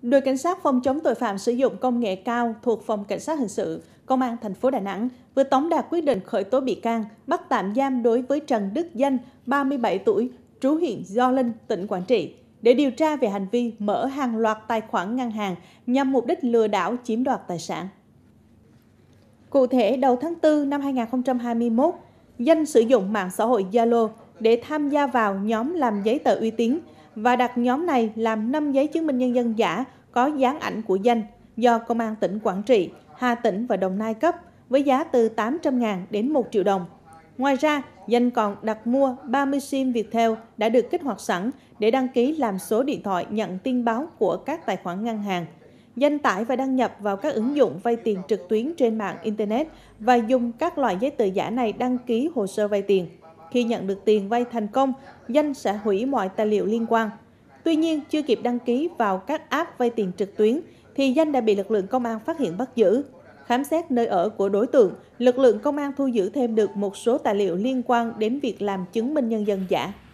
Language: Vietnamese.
Đội Cảnh sát phòng chống tội phạm sử dụng công nghệ cao thuộc Phòng Cảnh sát Hình sự, Công an thành phố Đà Nẵng vừa tống đạt quyết định khởi tố bị can, bắt tạm giam đối với Trần Đức Danh, 37 tuổi, trú huyện Gio Linh, tỉnh Quảng Trị, để điều tra về hành vi mở hàng loạt tài khoản ngân hàng nhằm mục đích lừa đảo chiếm đoạt tài sản. Cụ thể, đầu tháng 4 năm 2021, Danh sử dụng mạng xã hội Zalo để tham gia vào nhóm làm giấy tờ uy tín và đặt nhóm này làm 5 giấy chứng minh nhân dân giả có dán ảnh của Danh do Công an tỉnh Quảng Trị, Hà Tĩnh và Đồng Nai cấp với giá từ 800.000 đến 1 triệu đồng. Ngoài ra, Danh còn đặt mua 30 SIM Viettel đã được kích hoạt sẵn để đăng ký làm số điện thoại nhận tin báo của các tài khoản ngân hàng. Danh tải và đăng nhập vào các ứng dụng vay tiền trực tuyến trên mạng Internet và dùng các loại giấy tờ giả này đăng ký hồ sơ vay tiền. Khi nhận được tiền vay thành công, Danh sẽ hủy mọi tài liệu liên quan. Tuy nhiên, chưa kịp đăng ký vào các app vay tiền trực tuyến, thì Danh đã bị lực lượng công an phát hiện bắt giữ. Khám xét nơi ở của đối tượng, lực lượng công an thu giữ thêm được một số tài liệu liên quan đến việc làm chứng minh nhân dân giả.